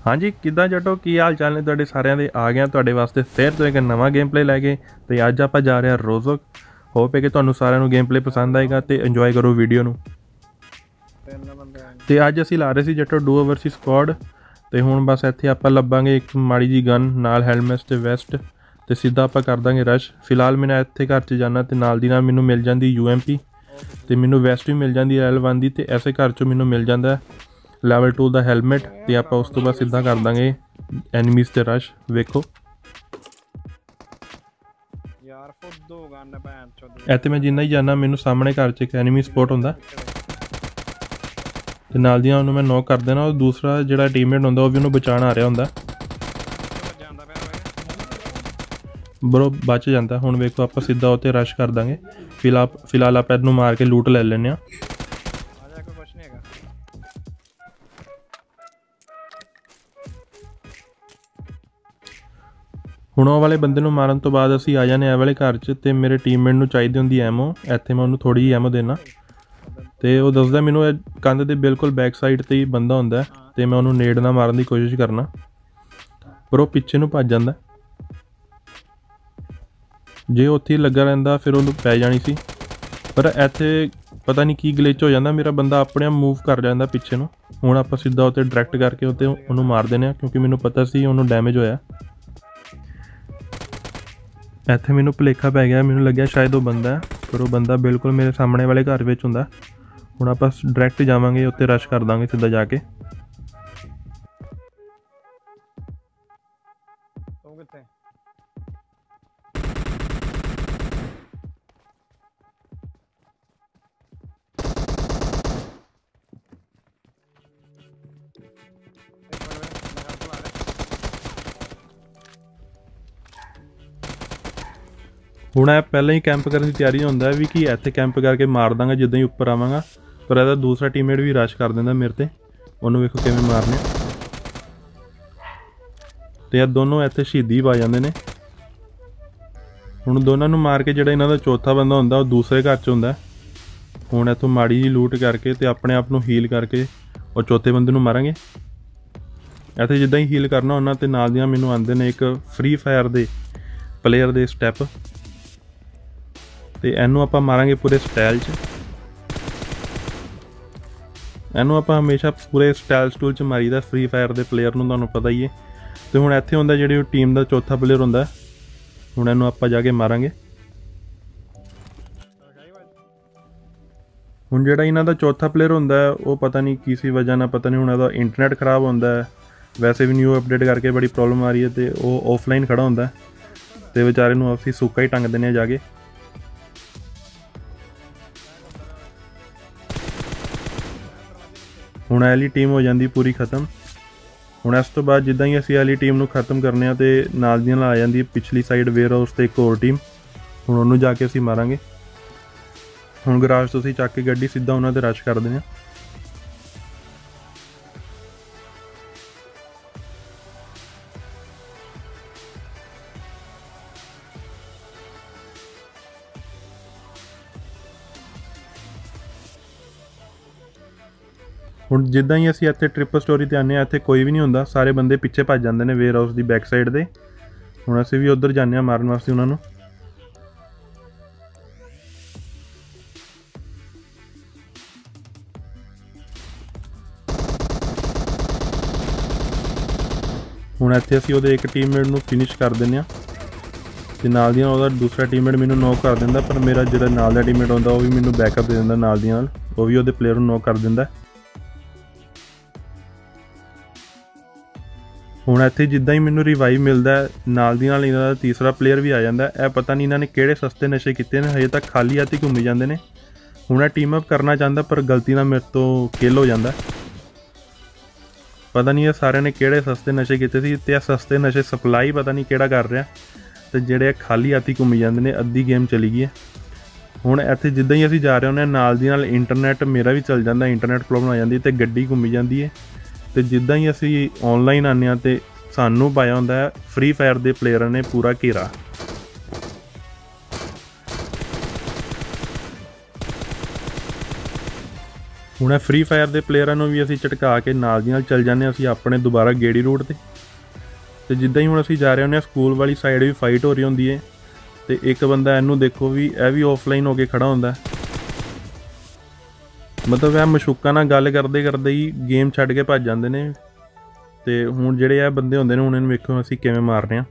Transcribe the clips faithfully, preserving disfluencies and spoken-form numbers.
हाँ जी किदा जटो की हाल चाल ने तुहाडे सारिਆਂ ਦੇ आ गया तुहाडे वास्ते फिर तो एक नवा गेम प्ले लैके तो अज आप जा रहे हैं रोजोक। होप है कि तुहानू सारिਆਂ ਨੂੰ गेम प्ले पसंद आएगा तो इंजॉय करो वीडियो ਨੂੰ। तो अज असीं ला रहे सी जटो डुओ वर्सी स्क्वाड। तो हुण बस इत्थे आपां लभांगे एक माड़ी जी गन नाल हेलमेट ते वैस्ट तो सीधा आपां कर दांगे रश। फिलहाल मैं इत्थे घर च जाना तो नाल दी नाल मैनू मिल जाती यू एम पी तो मैनू वैस्ट भी मिल जाती एल वन की। तो ऐसे घर चों मैनू मिल जाता लैवल टू का हैलमेट तो आप उस तो बाद सीधा कर देंगे एनिमीज़ ते रश। वेखो इत्थे मैं जिन्ना ही जाना मैनू सामने घर च एक एनिमी स्पॉट होंदा ते नाल दी नाल मैं नॉक कर देना और दूसरा जिहड़ा टीममेट होंदा वो भी उन्होंने बचाण आ रहा होंदा। बरो बच जाता। हुण वेखो आप सीधा उत्ते रश कर देंगे। फिलहाल फिलहाल आप इहनूं मार के लूट ले लैंदे आ। ਹੁਣ ਉਹ ਵਾਲੇ ਬੰਦੇ ਨੂੰ ਮਾਰਨ ਤੋਂ ਬਾਅਦ ਅਸੀਂ ਆ ਜਾਣੇ ਇਹ ਵਾਲੇ ਘਰ 'ਚ ਤੇ ਮੇਰੇ ਟੀਮਮੇਟ ਨੂੰ ਚਾਹੀਦੀ ਹੁੰਦੀ ਐਮੋ। ਇੱਥੇ ਮੈਂ ਉਹਨੂੰ ਥੋੜੀ ਜਿਹੀ ਐਮੋ ਦੇਣਾ ਤੇ ਉਹ ਦੱਸਦਾ ਮੈਨੂੰ ਇਹ ਕੰਧ ਦੇ ਬਿਲਕੁਲ ਬੈਕ ਸਾਈਡ ਤੇ ਹੀ ਬੰਦਾ ਹੁੰਦਾ ਤੇ ਮੈਂ ਉਹਨੂੰ ਨੇੜ ਨਾਲ ਮਾਰਨ ਦੀ ਕੋਸ਼ਿਸ਼ ਕਰਨਾ ਪਰ ਉਹ ਪਿੱਛੇ ਨੂੰ ਭੱਜ ਜਾਂਦਾ। ਜੇ ਉੱਥੇ ਹੀ ਲੱਗਾ ਰਹਿੰਦਾ ਫਿਰ ਉਹਨੂੰ ਪੈ ਜਾਣੀ ਸੀ ਪਰ ਇੱਥੇ ਪਤਾ ਨਹੀਂ ਕੀ ਗਲਿਚ ਹੋ ਜਾਂਦਾ ਮੇਰਾ ਬੰਦਾ ਆਪਣੇ ਆਪ ਮੂਵ ਕਰ ਜਾਂਦਾ ਪਿੱਛੇ ਨੂੰ। ਹੁਣ ਆਪਾਂ ਸਿੱਧਾ ਉੱਤੇ ਡਾਇਰੈਕਟ ਕਰਕੇ ਉੱਤੇ ਉਹਨੂੰ ਮਾਰ ਦਿੰਦੇ ਹਾਂ ਕਿਉਂਕਿ ਮੈਨੂੰ ਪਤਾ ਸੀ ਉਹਨੂੰ ਡੈਮੇਜ ਹੋਇਆ। ਇੱਥੇ ਮੈਨੂੰ ਭੁਲੇਖਾ ਪੈ ਗਿਆ ਮੈਨੂੰ ਲੱਗਿਆ ਸ਼ਾਇਦ ਉਹ ਬੰਦਾ ਪਰ ਉਹ ਬੰਦਾ ਬਿਲਕੁਲ ਮੇਰੇ ਸਾਹਮਣੇ ਵਾਲੇ ਘਰ ਵਿੱਚ ਹੁੰਦਾ। ਹੁਣ ਆਪਾਂ ਡਾਇਰੈਕਟ ਜਾਵਾਂਗੇ ਉੱਤੇ ਰਸ਼ ਕਰ ਦਾਂਗੇ ਸਿੱਧਾ ਜਾ ਕੇ। ਹੁਣ ਇਹ ਪਹਿਲਾਂ ਹੀ ਕੈਂਪ ਕਰਨ ਦੀ ਤਿਆਰੀ ਹੁੰਦਾ ਵੀ ਕਿ ਇੱਥੇ ਕੈਂਪ ਕਰਕੇ ਮਾਰ ਦਾਂਗਾ ਜਿੱਦਾਂ ਹੀ ਉੱਪਰ ਆਵਾਂਗਾ ਪਰ ਇਹਦਾ ਦੂਸਰਾ ਟੀਮਮੇਟ ਵੀ ਰਸ਼ ਕਰ ਦਿੰਦਾ ਮੇਰੇ ਤੇ। ਉਹਨੂੰ ਵੇਖੋ ਕਿਵੇਂ ਮਾਰਨੇ ਤੇ ਇਹ ਦੋਨੋਂ ਇੱਥੇ ਸ਼ਹੀਦੀ ਪਾ ਜਾਂਦੇ ਨੇ। ਹੁਣ ਦੋਨਾਂ ਨੂੰ ਮਾਰ ਕੇ ਜਿਹੜਾ ਇਹਨਾਂ ਦਾ ਚੌਥਾ ਬੰਦਾ ਹੁੰਦਾ ਉਹ ਦੂਸਰੇ ਘਰ 'ਚ ਹੁੰਦਾ। ਹੁਣ ਇੱਥੋਂ ਮਾੜੀ ਜਿਹੀ ਲੂਟ ਕਰਕੇ ਤੇ ਆਪਣੇ ਆਪ ਨੂੰ ਹੀਲ ਕਰਕੇ ਉਹ ਚੌਥੇ ਬੰਦੇ ਨੂੰ ਮਾਰਾਂਗੇ। ਇੱਥੇ ਜਿੱਦਾਂ ਹੀ ਹੀਲ ਕਰਨਾ ਉਹਨਾਂ ਤੇ ਨਾਲ ਦੀਆਂ ਮੈਨੂੰ ਆਉਂਦੇ ਨੇ ਇੱਕ ਫ੍ਰੀ ਫਾਇਰ ਦੇ ਪਲੇਅਰ ਦੇ ਸਟੈਪ ਤੇ ਇਹਨੂੰ ਆਪਾਂ ਮਾਰਾਂਗੇ ਪੂਰੇ ਸਟਾਈਲ 'ਚ। ਇਹਨੂੰ ਆਪਾਂ ਹਮੇਸ਼ਾ ਪੂਰੇ ਸਟਾਈਲ ਸਟੂਲ 'ਚ ਮਾਰੀਦਾ ਫ੍ਰੀ ਫਾਇਰ ਦੇ ਪਲੇਅਰ ਨੂੰ ਤੁਹਾਨੂੰ ਪਤਾ ਹੀ ਹੈ। ਤੇ ਹੁਣ ਇੱਥੇ ਹੁੰਦਾ ਜਿਹੜੀ ਟੀਮ ਦਾ ਚੌਥਾ ਪਲੇਅਰ ਹੁੰਦਾ ਹੁਣ ਇਹਨੂੰ ਆਪਾਂ ਜਾ ਕੇ ਮਾਰਾਂਗੇ। ਹੁਣ ਜਿਹੜਾ ਇਹਨਾਂ ਦਾ ਚੌਥਾ ਪਲੇਅਰ ਹੁੰਦਾ ਉਹ ਪਤਾ ਨਹੀਂ ਕਿਸੇ ਵਜ੍ਹਾ ਨਾਲ ਪਤਾ ਨਹੀਂ ਹੁਣ ਇਹਦਾ ਇੰਟਰਨੈਟ ਖਰਾਬ ਹੁੰਦਾ ਵੈਸੇ ਵੀ ਨਿਊ ਅਪਡੇਟ ਕਰਕੇ ਬੜੀ ਪ੍ਰੋਬਲਮ ਆ ਰਹੀ ਹੈ ਤੇ ਉਹ ਆਫਲਾਈਨ ਖੜਾ ਹੁੰਦਾ ਤੇ ਵਿਚਾਰੇ ਨੂੰ ਅਸੀਂ ਸੁੱਕਾ ਹੀ ਟੰਗ ਦਿੰਦੇ ਹਾਂ ਜਾ ਕੇ। ਹੁਣ ਇਹ ਵਾਲੀ ਟੀਮ ਹੋ ਜਾਂਦੀ ਪੂਰੀ ਖਤਮ। ਹੁਣ ਇਸ ਤੋਂ ਬਾਅਦ ਜਿੱਦਾਂ ਹੀ ਅਸੀਂ ਇਹ ਵਾਲੀ ਟੀਮ ਨੂੰ ਖਤਮ ਕਰਨੇ ਆ ਤੇ ਨਾਲ ਦੀਆਂ ਨਾਲ ਆ ਜਾਂਦੀ ਪਿਛਲੀ ਸਾਈਡ ਵੇਅਰ ਹਾਊਸ ਤੇ ਇੱਕ ਹੋਰ ਟੀਮ। ਹੁਣ ਉਹਨੂੰ ਜਾ ਕੇ ਅਸੀਂ ਮਾਰਾਂਗੇ। ਹੁਣ ਗਰਾਜ ਤੋਂ ਅਸੀਂ ਚੱਕ ਕੇ ਗੱਡੀ ਸਿੱਧਾ ਉਹਨਾਂ ਤੇ ਰਸ਼ ਕਰ ਦਿੰਦੇ ਹਾਂ। ਹੁਣ ਜਿੱਦਾਂ ਹੀ ਅਸੀਂ ਇੱਥੇ ਟ੍ਰਿਪਲ ਸਟੋਰੀ 'ਤੇ ਆਉਂਦੇ ਹਾਂ ਇੱਥੇ ਕੋਈ ਵੀ ਨਹੀਂ ਹੁੰਦਾ ਸਾਰੇ ਬੰਦੇ ਪਿੱਛੇ ਭੱਜ ਜਾਂਦੇ ਨੇ ਵੇਅਰ ਹਾਊਸ ਦੀ ਬੈਕ ਸਾਈਡ 'ਤੇ। ਹੁਣ ਅਸੀਂ ਵੀ ਉੱਧਰ ਜਾਂਦੇ ਹਾਂ ਮਾਰਨ ਵਾਸਤੇ ਉਹਨਾਂ ਨੂੰ। ਹੁਣ ਇੱਥੇ ਅਸੀਂ ਉਹਦੇ ਇੱਕ ਟੀਮਮੇਟ ਨੂੰ ਫਿਨਿਸ਼ ਕਰ ਦਿੰਦੇ ਹਾਂ ਤੇ ਨਾਲ ਦੀਆਂ ਉਹਦਾ ਦੂਸਰਾ ਟੀਮਮੇਟ ਮੈਨੂੰ ਨੌਕ ਕਰ ਦਿੰਦਾ ਪਰ ਮੇਰਾ ਜਿਹੜਾ ਨਾਲ ਦਾ ਟੀਮਮੇਟ ਹੁੰਦਾ ਉਹ ਵੀ ਮੈਨੂੰ ਬੈਕਅਪ ਦੇ ਦਿੰਦਾ ਨਾਲ ਦੀਆਂ ਨਾਲ ਉਹ ਵੀ ਉਹਦੇ ਪਲੇਅਰ ਨੂੰ ਨੌਕ ਕਰ ਦਿੰਦਾ। ਹੁਣ ਇੱਥੇ ਜਿੱਦਾਂ ਹੀ ਮੈਨੂੰ ਰਿਵਾਈਵ ਮਿਲਦਾ ਨਾਲ ਦੀ ਨਾਲ ਇਹਨਾਂ ਦਾ ਤੀਸਰਾ ਪਲੇਅਰ ਵੀ ਆ ਜਾਂਦਾ। ਇਹ ਪਤਾ ਨਹੀਂ ਇਹਨਾਂ ਨੇ ਕਿਹੜੇ ਸਸਤੇ ਨਸ਼ੇ ਕੀਤੇ ਨੇ ਹਜੇ ਤੱਕ ਖਾਲੀ ਹੱਥ ਹੀ ਘੁੰਮੀ ਜਾਂਦੇ ਨੇ। ਹੁਣ ਇਹ ਟੀਮ ਅਪ ਕਰਨਾ ਚਾਹੁੰਦਾ ਪਰ ਗਲਤੀ ਨਾਲ ਮੇਰੇ ਤੋਂ ਕਿਲ ਹੋ ਜਾਂਦਾ। ਪਤਾ ਨਹੀਂ ਇਹ ਸਾਰਿਆਂ ਨੇ ਕਿਹੜੇ ਸਸਤੇ ਨਸ਼ੇ ਕੀਤੇ ਸੀ ਤੇ ਇਹ ਸਸਤੇ ਨਸ਼ੇ ਸਪਲਾਈ ਪਤਾ ਨਹੀਂ ਕਿਹੜਾ ਕਰ ਰਿਹਾ ਤੇ ਜਿਹੜੇ ਖਾਲੀ ਹੱਥ ਹੀ ਘੁੰਮੀ ਜਾਂਦੇ ਨੇ। ਅੱਧੀ ਗੇਮ ਚਲੀ ਗਈ ਹੈ। ਹੁਣ ਇੱਥੇ ਜਿੱਦਾਂ ਹੀ ਅਸੀਂ ਜਾ ਰਹੇ ਹੁੰਦੇ ਨਾਲ ਦੀ ਨਾਲ ਇੰਟਰਨੈਟ ਮੇਰਾ ਵੀ ਚੱਲ ਜਾਂਦਾ ਇੰਟਰਨੈਟ ਪ੍ਰੋਬਲਮ ਆ ਜਾਂਦੀ ਤੇ ਗੱਡੀ ਘੁੰਮੀ ਜਾਂਦੀ ਹੈ। ਤੇ ਜਿੱਦਾਂ ਹੀ ਅਸੀਂ ਆਨਲਾਈਨ ਆਉਂਦੇ ਹਾਂ ਤੇ ਸਾਨੂੰ ਪਾਇਆ ਹੁੰਦਾ ਫ੍ਰੀ ਫਾਇਰ ਦੇ ਪਲੇਅਰਾਂ ਨੇ ਪੂਰਾ ਘੇਰਾ। ਹੁਣ ਇਹ ਫ੍ਰੀ ਫਾਇਰ ਦੇ ਪਲੇਅਰਾਂ ਨੂੰ ਵੀ ਅਸੀਂ ਝਟਕਾ ਕੇ ਨਾਲ ਦੀ ਨਾਲ ਚੱਲ ਜਾਂਦੇ ਹਾਂ ਅਸੀਂ ਆਪਣੇ ਦੁਬਾਰਾ ਗੇੜੀ ਰੂਟ 'ਤੇ। ਤੇ ਜਿੱਦਾਂ ਹੀ ਹੁਣ ਅਸੀਂ ਜਾ ਰਹੇ ਹੁੰਦੇ ਹਾਂ ਸਕੂਲ ਵਾਲੀ ਸਾਈਡ ਵੀ ਫਾਈਟ ਹੋ ਰਹੀ ਹੁੰਦੀ ਹੈ, ਤੇ ਇੱਕ ਬੰਦਾ ਇਹਨੂੰ ਦੇਖੋ ਵੀ ਇਹ ਵੀ ਆਫਲਾਈਨ ਹੋ ਕੇ ਖੜਾ ਹੁੰਦਾ। ਮਤਲਬ ਇਹ ਮਸ਼ੂਕਾਂ ਨਾਲ ਗੱਲ ਕਰਦੇ ਕਰਦੇ ਹੀ ਗੇਮ ਛੱਡ ਕੇ ਭੱਜ ਜਾਂਦੇ ਨੇ। ਤੇ ਹੁਣ ਜਿਹੜੇ ਇਹ ਬੰਦੇ ਹੁੰਦੇ ਨੇ ਹੁਣ ਇਹਨੂੰ ਵੇਖੋ ਅਸੀਂ ਕਿਵੇਂ ਮਾਰ ਰਹੇ ਹਾਂ।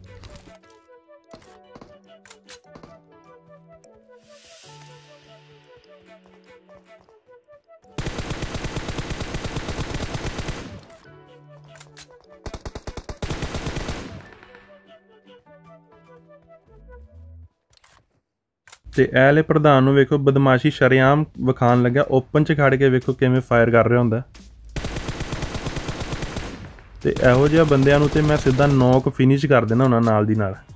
ਤੇ ਇਹ ਵਾਲੇ ਪ੍ਰਧਾਨ ਨੂੰ ਵੇਖੋ ਬਦਮਾਸ਼ੀ ਸ਼ਰੇਆਮ ਵਿਖਾਉਣ ਲੱਗਿਆ, ਓਪਨ 'ਚ ਖੜ ਕੇ ਵੇਖੋ ਕਿਵੇਂ ਫਾਇਰ ਕਰ ਰਿਹਾ ਹੁੰਦਾ। ਤੇ ਇਹੋ ਜਿਹੇ ਬੰਦਿਆਂ ਨੂੰ ਤੇ ਮੈਂ ਸਿੱਧਾ ਨੌਕ ਫਿਨਿਸ਼ ਕਰ ਦੇਣਾ ਉਹਨਾਂ ਨਾਲ ਦੀ ਨਾਲ।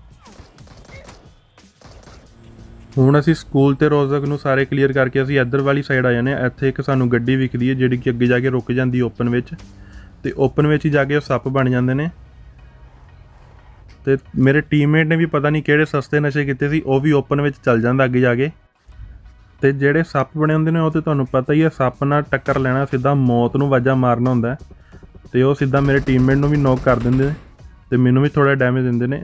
ਹੁਣ ਅਸੀਂ ਸਕੂਲ ਤੇ ਰੋਜ਼ਕ ਨੂੰ ਸਾਰੇ ਕਲੀਅਰ ਕਰਕੇ ਅਸੀਂ ਇੱਧਰ ਵਾਲੀ ਸਾਈਡ ਆ ਜਾਂਦੇ ਹਾਂ। ਇੱਥੇ ਇੱਕ ਸਾਨੂੰ ਗੱਡੀ ਵਿਖਦੀ ਹੈ ਜਿਹੜੀ ਕਿ ਅੱਗੇ ਜਾ ਕੇ ਰੁਕ ਜਾਂਦੀ ਓਪਨ ਵਿੱਚ, ਤੇ ਓਪਨ ਵਿੱਚ ਹੀ ਜਾ ਕੇ ਉਹ ਸੱਪ ਬਣ ਜਾਂਦੇ ਨੇ। ਤੇ ਮੇਰੇ ਟੀਮਮੇਟ ਨੇ ਵੀ ਪਤਾ ਨਹੀਂ ਕਿਹੜੇ ਸਸਤੇ ਨਸ਼ੇ ਕੀਤੇ ਸੀ, ਉਹ ਵੀ ਓਪਨ ਵਿੱਚ ਚੱਲ ਜਾਂਦਾ ਅੱਗੇ ਜਾ ਕੇ। ਤੇ ਜਿਹੜੇ ਸੱਪ ਬਣੇ ਹੁੰਦੇ ਨੇ ਉਹ ਤੇ ਤੁਹਾਨੂੰ ਪਤਾ ਹੀ ਹੈ, ਸੱਪ ਨਾਲ ਟੱਕਰ ਲੈਣਾ ਸਿੱਧਾ ਮੌਤ ਨੂੰ ਵਾਜਾ ਮਾਰਨਾ ਹੁੰਦਾ। ਤੇ ਉਹ ਸਿੱਧਾ ਮੇਰੇ ਟੀਮਮੇਟ ਨੂੰ ਵੀ ਨੌਕ ਕਰ ਦਿੰਦੇ ਨੇ ਤੇ ਮੈਨੂੰ ਵੀ ਥੋੜਾ ਡੈਮੇਜ ਦਿੰਦੇ ਨੇ।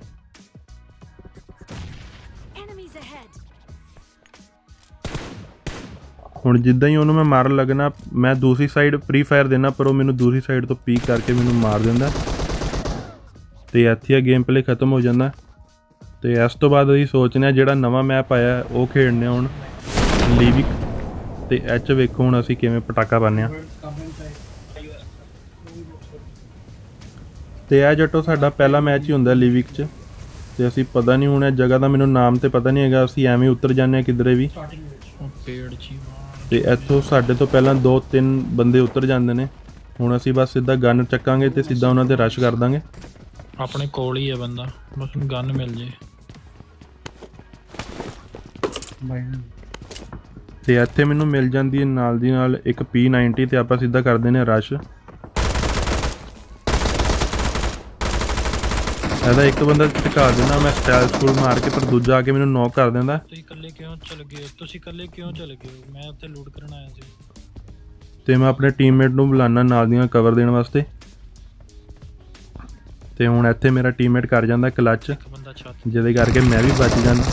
ਹੁਣ ਜਿੱਦਾਂ ਹੀ ਉਹਨੂੰ ਮੈਂ ਮਾਰਨ ਲੱਗਣਾ ਮੈਂ ਦੂਸਰੀ ਸਾਈਡ ਫ੍ਰੀ ਫਾਇਰ ਦੇਣਾ, ਪਰ ਉਹ ਮੈਨੂੰ ਦੂਸਰੀ ਸਾਈਡ ਤੋਂ ਪੀਕ ਕਰਕੇ ਮੈਨੂੰ ਮਾਰ ਦਿੰਦਾ ਤੇ ਇੱਥੇ ਗੇਮ ਪਲੇ ਖਤਮ ਹੋ ਜਾਂਦਾ। ਤੇ ਇਸ ਤੋਂ ਬਾਅਦ ਅਸੀਂ ਸੋਚਦੇ ਹਾਂ ਜਿਹੜਾ ਨਵਾਂ ਮੈਪ ਆਇਆ ਉਹ ਖੇਡਦੇ ਹੁਣ ਲੀਵਿਕ। ਤੇ ਇਹ 'ਚ ਵੇਖੋ ਹੁਣ ਅਸੀਂ ਕਿਵੇਂ ਪਟਾਕਾ ਪਾਉਂਦੇ ਹਾਂ। ਤੇ ਇਹ ਜੱਟੋ ਸਾਡਾ ਪਹਿਲਾ ਮੈਚ ਹੀ ਹੁੰਦਾ ਲੀਵਿਕ 'ਚ। ਤੇ ਅਸੀਂ ਪਤਾ ਨਹੀਂ ਹੁਣ ਇਹ ਜਗ੍ਹਾ ਦਾ ਮੈਨੂੰ ਨਾਮ ਤੇ ਪਤਾ ਨਹੀਂ ਹੈਗਾ, ਅਸੀਂ ਐਵੇਂ ਉਤਰ ਜਾਂਦੇ ਹਾਂ ਕਿਧਰੇ ਵੀ। ਤੇ ਇੱਥੋਂ ਸਾਡੇ ਤੋਂ ਪਹਿਲਾਂ ਦੋ ਤਿੰਨ ਬੰਦੇ ਉਤਰ ਜਾਂਦੇ ਨੇ। ਹੁਣ ਅਸੀਂ ਬਸ ਸਿੱਧਾ ਗਨ ਚੱਕਾਂਗੇ ਤੇ ਸਿੱਧਾ ਉਹਨਾਂ ਤੇ ਰਸ਼ ਕਰ ਦਾਂਗੇ। ਆਪਣੇ ਕੋਲ ਹੀ ਹੈ ਬੰਦਾ, ਬਸ ਗਨ ਮਿਲ ਜੇ। ਤੇ ਇੱਥੇ ਮੈਨੂੰ ਮਿਲ ਜਾਂਦੀ ਹੈ ਨਾਲ ਦੀ ਨਾਲ ਇੱਕ ਪੀ ਨਾਈਨਟੀ ਤੇ ਆਪਾਂ ਸਿੱਧਾ ਕਰਦੇ ਨੇ ਰਸ਼। ਇਹਦਾ ਇੱਕ ਬੰਦਾ ਝੁਕਾ ਦੇਣਾ ਮੈਂ ਸਟਾਈਲ ਸਕੂਲ ਮਾਰ ਕੇ, ਪਰ ਦੂਜਾ ਆ ਕੇ ਮੈਨੂੰ ਨੌਕ ਕਰ ਦਿੰਦਾ। ਤੁਸੀਂ ਇਕੱਲੇ ਕਿਉਂ ਚਲ ਗਏ? ਤੁਸੀਂ ਇਕੱਲੇ ਕਿਉਂ ਚਲ ਗਏ? ਮੈਂ ਉੱਥੇ ਲੂਟ ਕਰਨ ਆਇਆ ਸੀ। ਤੇ ਮੈਂ ਆਪਣੇ ਟੀਮਮੇਟ ਨੂੰ ਬੁਲਾਉਣਾ ਨਾਲ ਦੀਆਂ ਕਵਰ ਦੇਣ ਵਾਸਤੇ। ਤੇ ਹੁਣ ਇੱਥੇ ਮੇਰਾ ਟੀਮਮੇਟ ਕਰ ਜਾਂਦਾ ਕਲੱਚ, ਜਿਹਦੇ ਕਰਕੇ ਮੈਂ ਵੀ ਬਚ ਜਾਂਦਾ।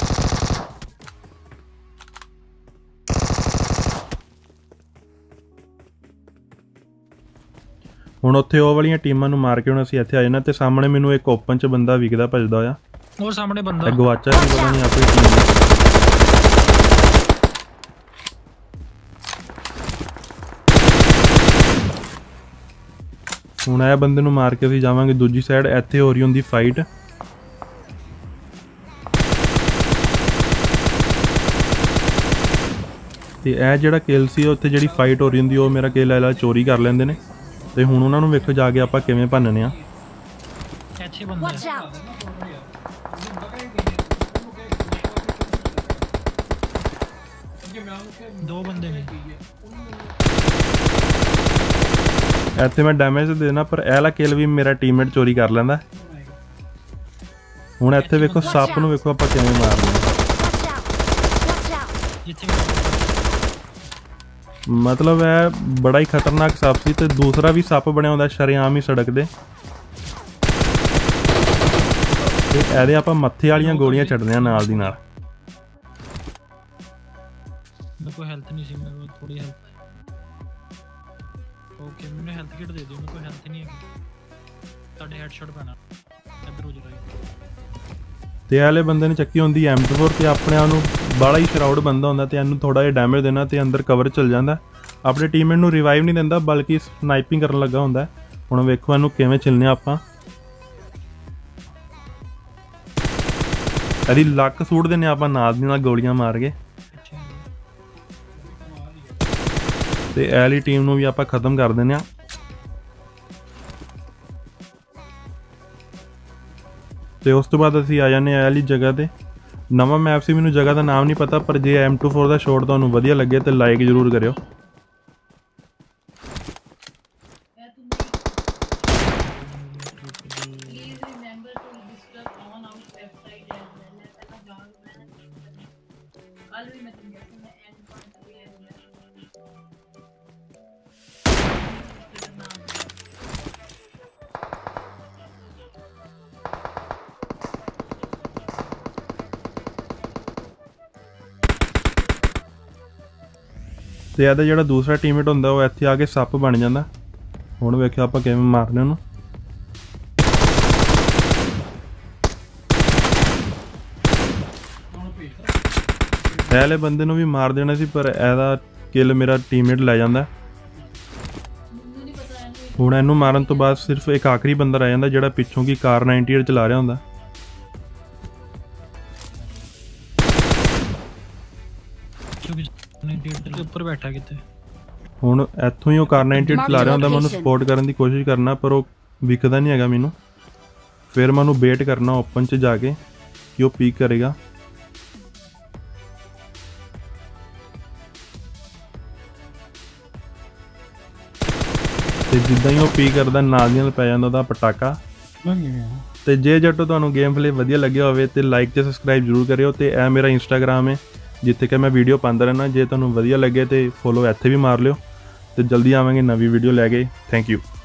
ਹੁਣ ਉੱਥੇ ਉਹ ਵਾਲੀਆਂ ਟੀਮਾਂ ਨੂੰ ਮਾਰ ਕੇ ਹੁਣ ਅਸੀਂ ਇੱਥੇ ਆ ਜਾਣਾ। ਤੇ ਸਾਹਮਣੇ ਮੈਨੂੰ ਇੱਕ ਓਪਨ 'ਚ ਬੰਦਾ ਵਿਖਦਾ ਭੱਜਦਾ ਹੋਇਆ। ਉਹ ਸਾਹਮਣੇ ਬੰਦਾ ਗਵਾਚਾ ਵੀ ਪਤਾ ਨਹੀਂ ਆਪਣੀ ਟੀਮ। ਹੁਣ ਇਹ ਬੰਦੇ ਨੂੰ ਮਾਰ ਕੇ ਅਸੀਂ ਜਾਵਾਂਗੇ ਦੂਜੀ ਸਾਈਡ। ਇੱਥੇ ਹੋ ਰਹੀ ਹੁੰਦੀ ਫਾਈਟ। ਤੇ ਇਹ ਜਿਹੜਾ ਕਿਲ ਸੀ ਉੱਥੇ ਜਿਹੜੀ ਫਾਈਟ ਹੋ ਰਹੀ ਹੁੰਦੀ ਉਹ ਮੇਰਾ ਕਿਲ ਵਾਲਾ ਚੋਰੀ ਕਰ ਲੈਂਦੇ ਨੇ। ਤੇ ਹੁਣ ਉਹਨਾਂ ਨੂੰ ਵੇਖੋ ਜਾ ਕੇ ਆਪਾਂ ਕਿਵੇਂ ਭੰਨਣੇ ਆ। ਇੱਥੇ ਬੰਦਾ ਦੋ ਬੰਦੇ ਨੇ। ਇੱਥੇ ਮੈਂ ਡੈਮੇਜ ਦੇਣਾ, ਪਰ ਇਹ ਵਾਲਾ ਕਿਲ ਵੀ ਮੇਰਾ ਟੀਮਮੇਟ ਚੋਰੀ ਕਰ ਲੈਂਦਾ। ਹੁਣ ਇੱਥੇ ਵੇਖੋ ਸੱਪ ਨੂੰ ਵੇਖੋ ਆਪਾਂ ਕਿਵੇਂ ਮਾਰਦੇ ਹਾਂ। ਮਤਲਬ ਇਹ ਬੜਾ ਹੀ ਖਤਰਨਾਕ ਸੱਪ ਸੀ। ਤੇ ਦੂਸਰਾ ਵੀ ਸੱਪ ਬਣਿਆ ਹੁੰਦਾ ਸ਼ਰੇਆਮ ਹੀ ਸੜਕ ਦੇ। ਤੇ ਇਹਦੇ ਆਪਾਂ ਮੱਥੇ ਵਾਲੀਆਂ ਗੋਲੀਆਂ ਛੱਡਦੇ ਹਾਂ ਨਾਲ ਦੀ ਨਾਲ। ਮੇਰੇ ਕੋਲ ਹੈਲਥ ਨਹੀਂ ਸੀ, ਮੇਰੇ ਕੋਲ ਥੋੜੀ ਹੈਲਥ। ਓਕੇ ਮੈਨੂੰ ਹੈਲਥ ਕਿਟ ਦੇ ਦਿਓ, ਮੇਰੇ ਕੋਲ ਹੈਲਥ ਨਹੀਂ ਹੈਗੀ। ਤੁਹਾਡੇ ਹੈਡਸ਼ਾਟ ਪੈਣਾ ਇੱਧਰ ਹੋ ਜਾਏਗਾ। ਤੇ ਇਹ ਵਾਲੇ ਬੰਦੇ ਨੇ ਚੱਕੀ ਹੁੰਦੀ ਐਮ ਟੂ ਫੋਰ ਤੇ ਆਪਣੇ ਆਪ ਨੂੰ ਬਾਹਲਾ ਹੀ ਸ਼ਰਾਊਡ ਬੰਦਾ ਹੁੰਦਾ ਤੇ ਇਹਨੂੰ ਥੋੜਾ ਜਿਹਾ ਡੈਮੇਜ ਦੇਣਾ ਤੇ ਅੰਦਰ ਕਵਰ ਚਲ ਜਾਂਦਾ। ਆਪਣੇ ਟੀਮਮੇਟ ਨੂੰ ਰਿਵਾਈਵ ਨਹੀਂ ਦਿੰਦਾ ਬਲਕਿ ਸਨਾਈਪਿੰਗ ਕਰਨ ਲੱਗਾ ਹੁੰਦਾ। ਹੁਣ ਵੇਖੋ ਇਹਨੂੰ ਕਿਵੇਂ ਚਿਲਨੇ ਆਪਾਂ। ਇਹਦੀ ਲੱਕ ਸੂਟ ਦਿੰਦੇ ਆਪਾਂ ਨਾਲ ਦੀ ਨਾਲ ਗੋਲੀਆਂ ਮਾਰ ਕੇ। ਤੇ ਇਹ ਵਾਲੀ ਟੀਮ ਨੂੰ ਵੀ ਆਪਾਂ ਖਤਮ ਕਰ ਦਿੰਦੇ ਹਾਂ। ਤੇ ਉਸ ਤੋਂ ਬਾਅਦ ਅਸੀਂ ਆ ਜਾਂਦੇ ਇਹ ਵਾਲੀ ਜਗ੍ਹਾ ਤੇ। ਨਵਾਂ ਮੈਪ ਸੀ, ਮੈਨੂੰ ਜਗ੍ਹਾ ਦਾ ਨਾਮ ਨਹੀਂ ਪਤਾ, ਪਰ ਜੇ ਐਮ ਟੂ ਫੋਰ ਦਾ ਸ਼ਾਟ ਤੁਹਾਨੂੰ ਵਧੀਆ ਲੱਗੇ ਤੇ ਲਾਈਕ ਜ਼ਰੂਰ ਕਰਿਓ। ਤੇ ਇਹਦਾ ਜਿਹੜਾ ਦੂਸਰਾ ਟੀਮਮੇਟ ਹੁੰਦਾ ਉਹ ਇੱਥੇ ਆ ਕੇ ਸੱਪ ਬਣ ਜਾਂਦਾ। ਹੁਣ ਵੇਖਿਓ ਆਪਾਂ ਕਿਵੇਂ ਮਾਰਨੇ ਉਹਨੂੰ। ਇਹ ਵਾਲੇ ਬੰਦੇ ਨੂੰ ਵੀ ਮਾਰ ਦੇਣਾ ਸੀ ਪਰ ਇਹਦਾ ਕਿਲ ਮੇਰਾ ਟੀਮਮੇਟ ਲੈ ਜਾਂਦਾ। ਹੁਣ ਇਹਨੂੰ ਮਾਰਨ ਤੋਂ ਬਾਅਦ ਸਿਰਫ ਇੱਕ ਆਖਰੀ ਬੰਦਾ ਰਹਿ ਜਾਂਦਾ ਜਿਹੜਾ ਪਿੱਛੋਂ ਕੀ ਕਾਰ ਨਾਈਨਟੀ ਏਟ ਚਲਾ ਰਿਹਾ ਹੁੰਦਾ। ਉੱਪਰ ਬੈਠਾ ਕਿਤੇ। ਹੁਣ ਇੱਥੋਂ ਹੀ ਉਹ ਕਾਰ ਨਾਈਨਟੀ ਏਟ ਚਲਾ ਰਿਹਾ ਹੁੰਦਾ। ਮੈਂ ਉਹਨੂੰ ਸਪੋਰਟ ਕਰਨ ਦੀ ਕੋਸ਼ਿਸ਼ ਕਰਨਾ ਪਰ ਉਹ ਵਿਕਦਾ ਨਹੀਂ ਹੈਗਾ ਮੈਨੂੰ। ਫਿਰ ਮੈਂ ਉਹਨੂੰ ਵੇਟ ਕਰਨਾ ਓਪਨ 'ਚ ਜਾ ਕੇ ਕਿ ਉਹ ਪੀਕ ਕਰੇਗਾ। ਤੇ ਜਿੱਦਾਂ ਹੀ ਉਹ ਪੀ ਕਰਦਾ ਨਾਲ ਦੀ ਨਾਲ ਪੈ ਜਾਂਦਾ ਉਹਦਾ ਪਟਾਕਾ। ਤੇ ਜੇ ਜੱਟੋ ਤੁਹਾਨੂੰ ਗੇਮ ਪਲੇ ਵਧੀਆ ਲੱਗਿਆ ਹੋਵੇ ਤੇ ਲਾਈਕ ਤੇ ਸਬਸਕ੍ਰਾਈਬ ਜ਼ਰੂਰ ਕਰਿਓ। ਤੇ ਇਹ ਮੇਰਾ ਇੰਸਟਾਗ੍ਰਾਮ ਹੈ ਜਿੱਥੇ ਕਿ ਮੈਂ ਵੀਡੀਓ ਪਾਉਂਦਾ ਰਹਿਣਾ। ਜੇ ਤੁਹਾਨੂੰ ਵਧੀਆ ਲੱਗੇ ਤੇ ਫੋਲੋ ਇੱਥੇ ਵੀ ਮਾਰ ਲਿਓ। ਤੇ ਜਲਦੀ ਆਵਾਂਗੇ ਨਵੀਂ ਵੀਡੀਓ ਲੈ ਕੇ। Thank you.